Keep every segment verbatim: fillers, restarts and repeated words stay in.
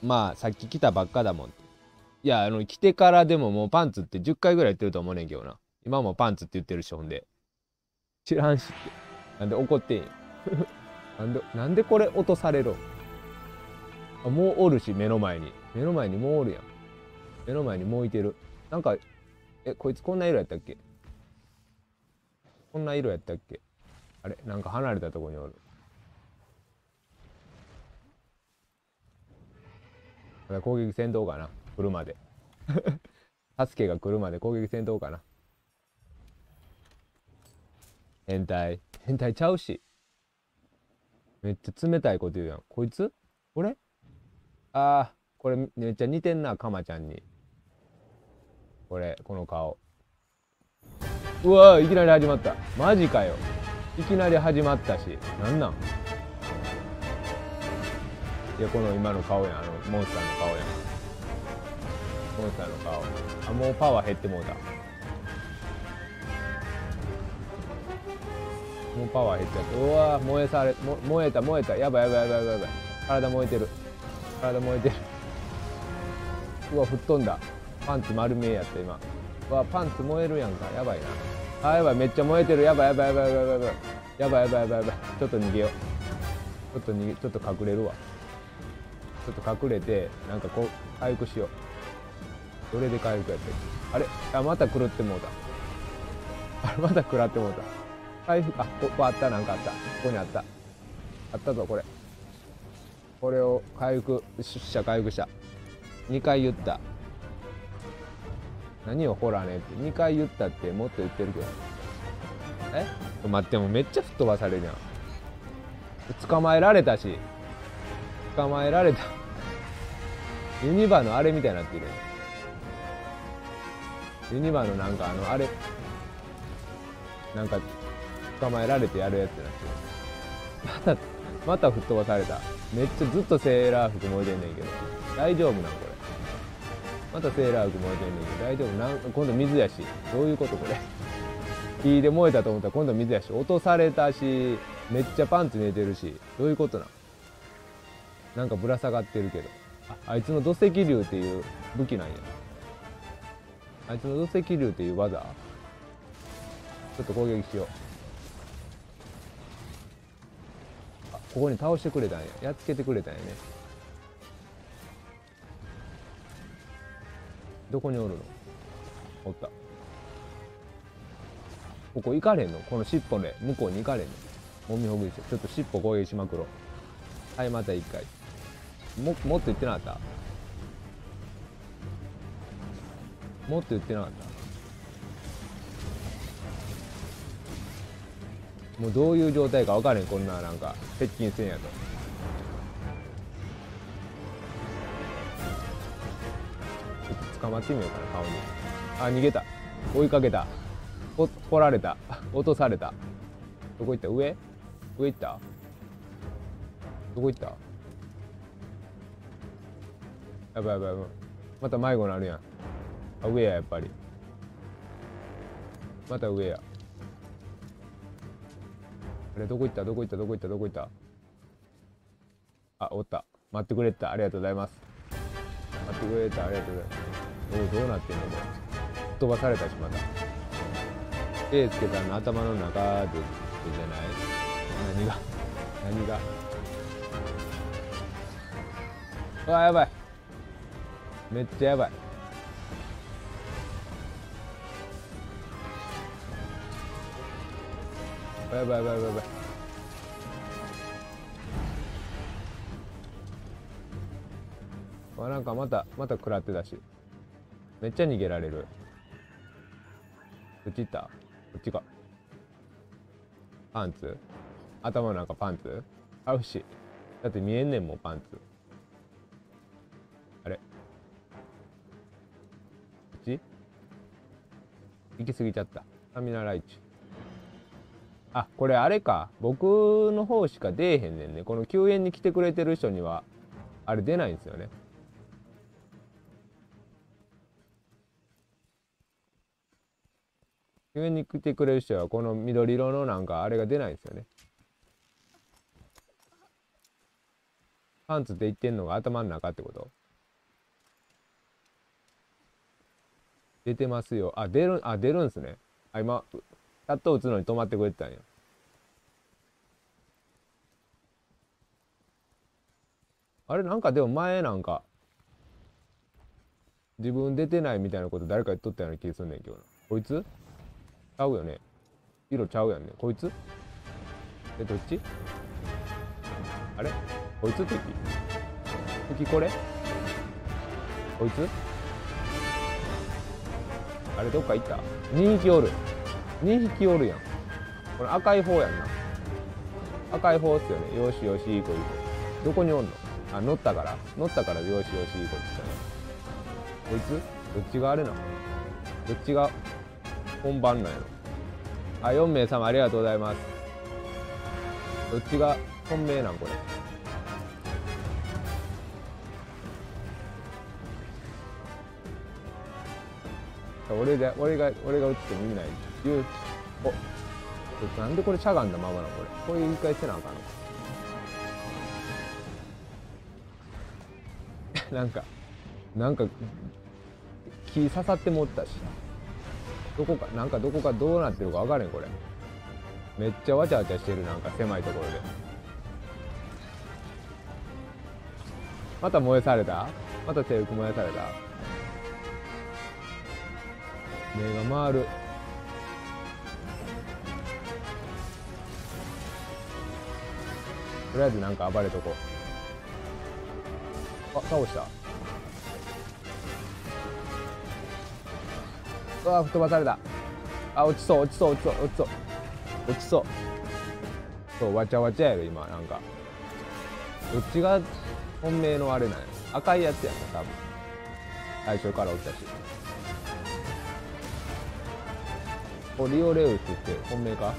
まあさっき来たばっかだもん。いや、あの来てからでももうパンツってじゅっかいぐらい言ってると思うねんけどな。今もパンツって言ってるし、ほんで知らんしって。なんで怒ってんや。なんでなんでこれ落とされろ。あ、もうおるし、目の前に目の前にもうおるやん。目の前にもういてる。なんか、え、こいつこんな色やったっけ。こんな色やったっけ。あれ、なんか離れたとこにおる。まだ攻撃戦闘かな、来るまで。助けが来るまで攻撃戦闘かな。変態変態ちゃうし。めっちゃ冷たいこと言うやんこいつ。これ、あー、これめっちゃ似てんな、かまちゃんに。これ、この顔。うわー、いきなり始まった。マジかよ。いきなり始まったし、なんなん。いや、この今の顔やん。あのモンスターの顔やん。モンスターの顔。あ、もうパワー減ってもうた。もうパワー減っちゃった。うわー、燃えされ、も燃えた燃えた。やばいやばいやばいやばいやばい。体燃えてる。体燃えてる。うわ、吹っ飛んだ。パンツ丸見えやった今。うわ、パンツ燃えるやんか。やばいな。あ、やばい、めっちゃ燃えてる。やばいやばいやばいやばいやばいやばいやばいやばいやばい。ちょっと逃げよう。ちょっと逃げ、ちょっと隠れるわ。ちょっと隠れて、なんかこう回復しよう。どれで回復やったっけ。あれ、あ、また狂ってもうた。あれ、また食らってもうた。回復、あ、ここあった。なんかあった。ここにあった。あったぞこれ。これを回復した回復した。にかい言った。何をほらねってにかい言ったって、もっと言ってるけど。え、待って、もめっちゃ吹っ飛ばされるやん。捕まえられたし、捕まえられた。ユニバのあれみたいになってるやん。ユニバのなんかあのあれ、なんか捕まえられてやるやつになってる。またまた吹っ飛ばされた。めっちゃずっとセーラー服燃えてんねんけど大丈夫なんこれ。またセーラー服燃えてんねんけど大丈夫なん。今度水やし。どういうことこれ。火で燃えたと思ったら今度水やし、落とされたし、めっちゃパンツ寝てるし。どういうことなん。なんかぶら下がってるけど、あ、あいつの土石流っていう武器なんや。あいつの土石流っていう技。ちょっと攻撃しよう。あ、ここに倒してくれたんや。やっつけてくれたんやね。どこにおるの。おった。ここ行かれんの。この尻尾で向こうに行かれんの。もみほぐしてちょっと尻尾攻撃しまくろう。はい、また一回。ももっと言ってなかった。もっと言ってなかった。もうどういう状態か分からへん。こんななんか接近戦やと。ちょっと捕まってみようかな顔に。あ、逃げた。追いかけた。お、来られた。落とされた。どこ行った。上上行った。どこ行った。やばいやばいやばい。また迷子なるやん。あ、上ややっぱり。また上や。あれ、どこ行ったどこ行ったどこ行ったどこ行った。あ、おった。待ってくれた。ありがとうございます。待ってくれた。ありがとうございます。おい、どうなってんのこれ。飛ばされたし、また。手つけたの頭の中で、じゃない。何が何が。うわ、やばい。めっちゃやばい。やばいやばいやばいやばい。あ、なんかまたまた食らってたし、めっちゃ逃げられる。どっち行った。こっちか。パンツ。頭の中パンツ合うし。だって見えんねんもんパンツ。あれ、こっち行き過ぎちゃった。タミナライチ。あ、これあれか。僕の方しか出えへんねんね。この救援に来てくれてる人にはあれ出ないんですよね。救援に来てくれる人はこの緑色のなんかあれが出ないんですよね。 パンツって言ってんのが頭の中ってこと？出てますよ。あ、出る、あ、出るんすね。あ、今、チャット打つのに止まってくれてたんや。あれ、なんかでも前なんか、自分出てないみたいなこと誰か言っとったような気がすんねんけどな。こいつちゃうよね。色ちゃうやんね。こいつえ、どっちあれこいつ敵敵これこいつあれどっか行った？ に 匹おる。にひきおるやん。これ赤い方やんな。赤い方っすよね。よしよし、いい子いい子。どこにおんの？あ、乗ったから。乗ったからよしよし、いい子って言ったね。こいつどっちがあれなの？どっちが本番なんやろ？あ、よんめいさまありがとうございます。どっちが本命なんこれ。俺が俺が俺が打っても意味ない。お、なんでこれしゃがんだままなのこれ。これ言い返せなあかんの。なんかなんか木刺さってもったし。どこかなんかどこかどうなってるか分からへんこれ。めっちゃわちゃわちゃしてる。なんか狭いところで。また燃えされた？また制服燃やされた？目が回る。とりあえずなんか暴れとこう。あ、倒した。うわ、吹っ飛ばされた。あ、落ちそう落ちそう落ちそう落ちそう落ちそう。そう、わちゃわちゃやろ今。なんかどっちが本命のあれなんや。赤いやつやんな多分。最初から落ちたし。これリオレウスって本命か？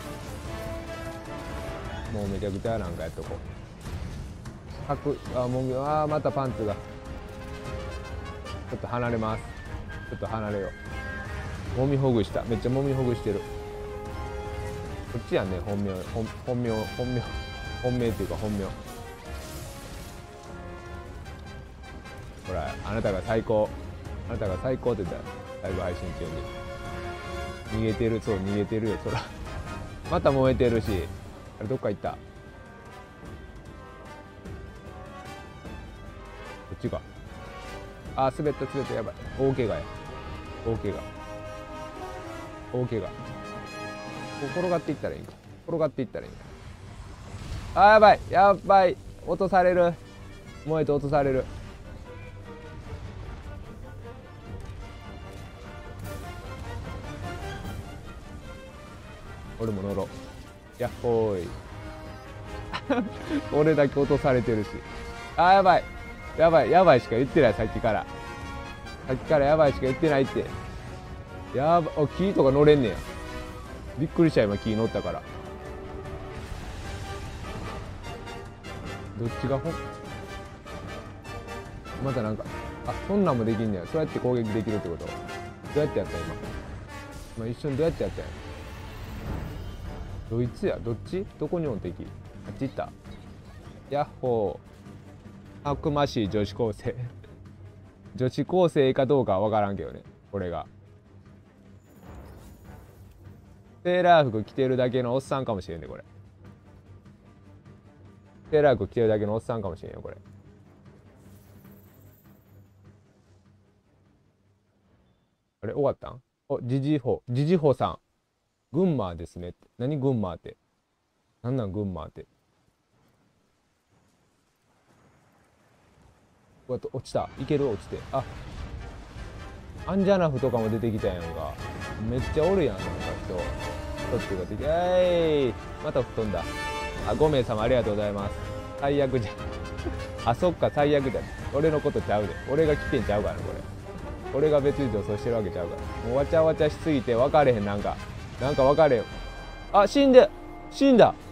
もうめちゃくちゃなんかやっとこう。白あもうあまたパンツがちょっと離れます。ちょっと離れよう。もみほぐした。めっちゃもみほぐしてる。こっちやんね本名本本名本名本命っていうか本名。ほらあなたが最高あなたが最高って言ったらライブ配信中に逃げてる。そう逃げてるよそら。また燃えてるし。あれどっか行った。こっちか。あー滑った滑った。やばい。大怪我や。大怪我大怪我。こう転がっていったらいいんか。転がっていったらいいんか。あーやばいやばい。落とされる。燃えて落とされる。俺も乗ろう。やっほーい。俺だけ落とされてるし。あーやばいやばいやばいしか言ってない。さっきからさっきからやばいしか言ってないって。やばお木とか乗れんねや。びっくりした今木乗ったから。どっちがほんまたなんかあそんなんもできんねや。そうやって攻撃できるってこと。どうやってやった今今一瞬どうやってやったんや。ドイツや。どっちどこにおん敵。あっち行った。ヤッホー。たくましい女子高生女子高生かどうかは分からんけどね。これがセーラー服着てるだけのおっさんかもしれんねこれ。セーラー服着てるだけのおっさんかもしれんよこれ。あれ終わったん？おジジホジジホさん群馬ですねって。何群馬って。なんなん群馬って。うわ落ちた。いける落ちて。あアンジャナフとかも出てきたやんか。めっちゃおるやんなんか人。人っていうか出てえいまた吹っ飛んだ。あごめいさまありがとうございます。最悪じゃんあそっか最悪じゃん。俺のことちゃうで。俺が来てんちゃうからねこれ。俺が別に女装してるわけちゃうから。もうわちゃわちゃしすぎて分かれへん。なんかなんか分かれよ。あ死んで死んだ。